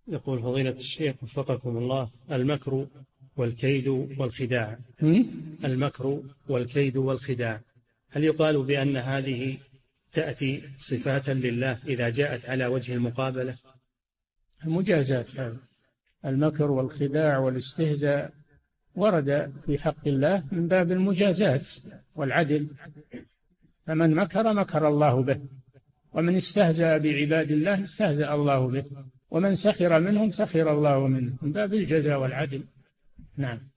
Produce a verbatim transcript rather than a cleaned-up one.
يقول فضيلة الشيخ وفقكم الله: المكر والكيد والخداع المكر والكيد والخداع هل يقال بأن هذه تأتي صفات لله إذا جاءت على وجه المقابلة؟ المجازات، هذا المكر والخداع والاستهزاء ورد في حق الله من باب المجازات والعدل، فمن مكر مكر الله به، ومن استهزأ بعباد الله استهزأ الله به، ومن سخر منهم سخر الله منه، من باب الجزاء والعدل. نعم.